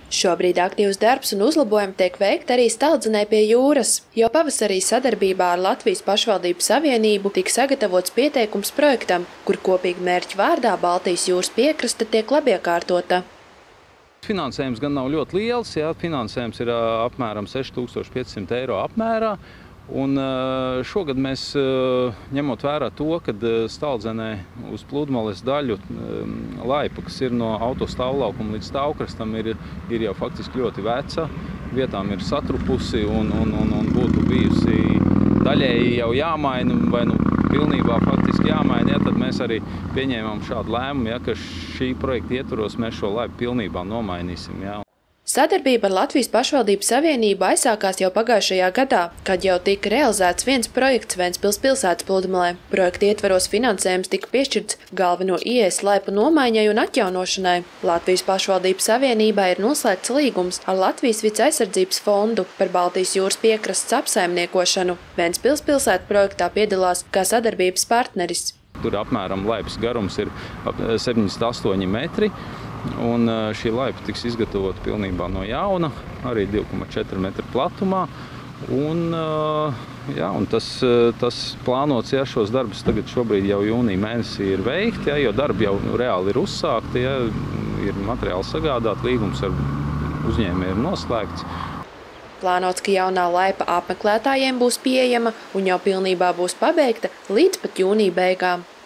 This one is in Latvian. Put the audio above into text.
Šobrīd aktīvs darbs un uzlabojumi tiek veikti arī Staldzene pie jūras. Jau pavasarī sadarbībā ar Latvijas pašvaldību savienību tika sagatavots pieteikums projektam, kur kopīgi mērķu vārdā Baltijas jūras piekraste tiek labiekārtota. Finansējums gan nav ļoti liels, finansējums ir apmēram 6500 eiro apmērā. Un šogad mēs, ņemot vērā to, ka Staldzenē uz pludmales daļu laipa, kas ir no autostāvlaukuma līdz stāvkrastam, ir jau faktiski ļoti veca, vietām ir satrupusi un būtu bijusi daļēji jau jāmaina vai pilnībā faktiski jāmaina, tad mēs arī pieņēmām šādu lēmumu, ka šī projekta ietvaros mēs šo laipu pilnībā nomainīsim. Sadarbība ar Latvijas pašvaldību savienību aizsākās jau pagājušajā gadā, kad jau tika realizēts viens projekts Ventspils pilsētas pludmalē. Projekta ietvaros finansējums tika piešķirts galveno ieejas laipu nomaiņai un atjaunošanai. Latvijas pašvaldību savienībā ir noslēgts līgums ar Latvijas vides aizsardzības fondu par Baltijas jūras piekrastes apsaimniekošanu. Ventspils pilsēta projektā piedalās kā sadarbības partneris. Tur apmēram laipas garums ir 78 metri. Un šī laipa tiks izgatavota pilnībā no jauna, arī 2,4 metru platumā. Un tas plānots, šos darbus tagad šobrīd jau jūnija mēnesī ir veikti, jo darbi jau reāli ir uzsākti, ir materiāli sagādāti, līgums ar uzņēmēju ir noslēgts. Plānots, ka jaunā laipa apmeklētājiem būs pieejama un jau pilnībā būs pabeigta līdz pat jūnija beigām.